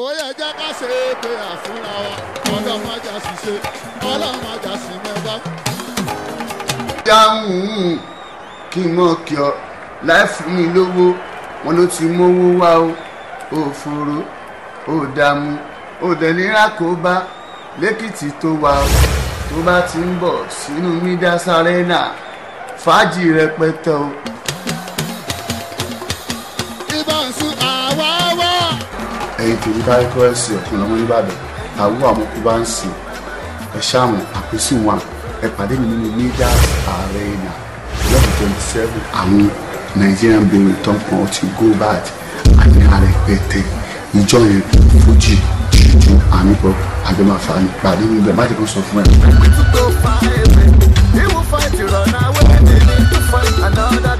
ó yẹ jẹ́ ká ṣe é pé àfúnra wa ọlọ́run ajá ṣiṣẹ́ ọlọ́run ajá sí mẹ́fà. dáhùn kí n mọ̀ kí ọ láì fún mi lówó wọn ló ti mówó wá o ò fòrò ò dààmú ò dẹ̀lera kó bá lẹ́kìtì tó wà o tó bá ti ń bọ̀ sínú Midas Arena fàájì rẹpẹtẹ o. ìbọn sùn àwa wá. ẹ̀yin tèmi bá rí kọ́ẹ̀sì ọ̀kan lọ́mọ nìbàdàn àwọn àmọ́kú bá ń sìn ẹ̀ ṣáàmù àpèsè wọn ẹ̀ pàdé mi nínú Midas Arena lọ́dún 27 àwọn Nigerian bèrè tán kan ó ti go bad àní ààrẹ pẹ̀tẹ́ ìjọ yẹn fújì ju àmì pọ̀ àgbẹ̀máfà ní pàdé níbẹ̀ má ti kàn sọ fún ẹ.